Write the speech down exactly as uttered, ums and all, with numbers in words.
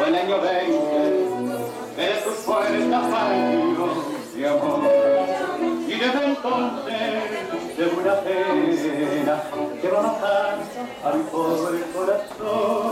fue el año veinte, que de tus puertas partió de amor. Y desde entonces, de una pena que va a matar a mi pobre corazón.